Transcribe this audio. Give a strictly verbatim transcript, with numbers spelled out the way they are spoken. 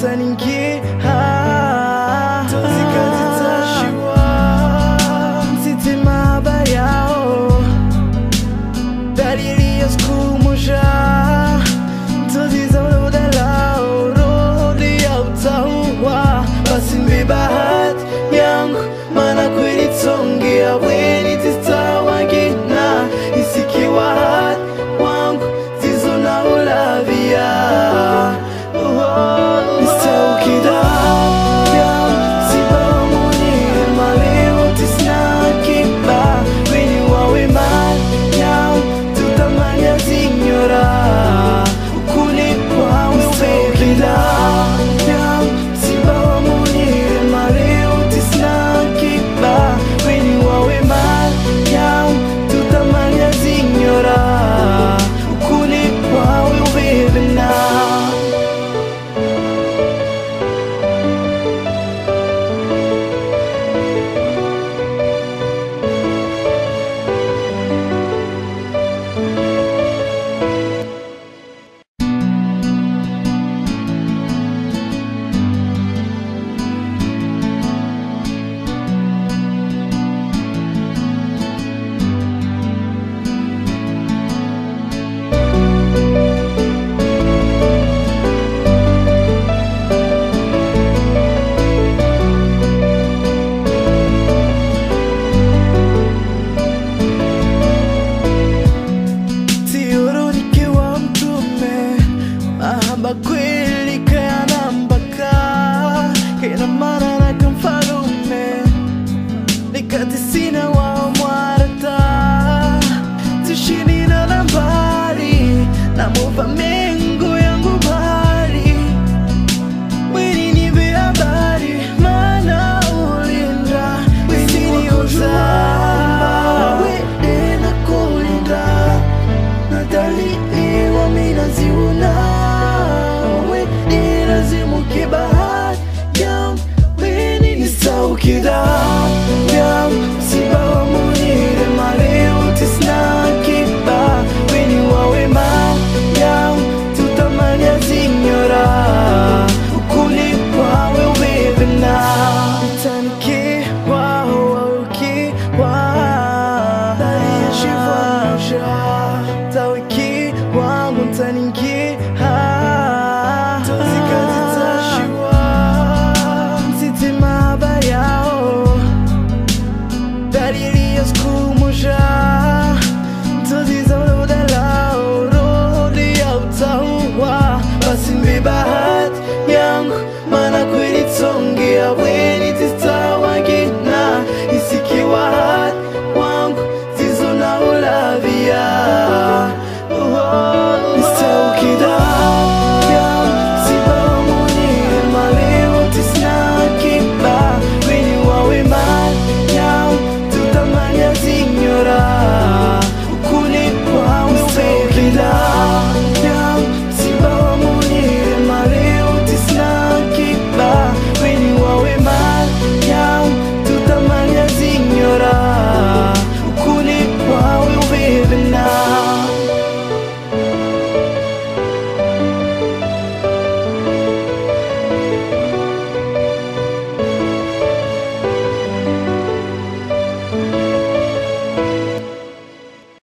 utaningia tuzikazitashiwa msitima bayao dalili ya siku moja tuziza udalao rodi ya utaua basi mbi bahati yangu mana kweli tongia weni tistawa gina isikiwa hati wangu zizo na ulavia kweli kaya nambaka kina mana na kamfarume nikati sina wa mwarata tushini na nambari na mufa mengu yangu bari wini nibe habari mana ulinda wini uza wede na kulinda nadali iwa mina ziuna Kida yam siba munire maleo tisna kiba weni wawe ma yam tutamania signora ukuli wawe webena tanki wa wauki wa dali shiva moja tawiki wangu taninki ha tuzikazitashiwa msitima bayao dalili ya siku moja tuziza udalao rodi ya utaua basi mbi bahati yangu mana kweli tongia weni tista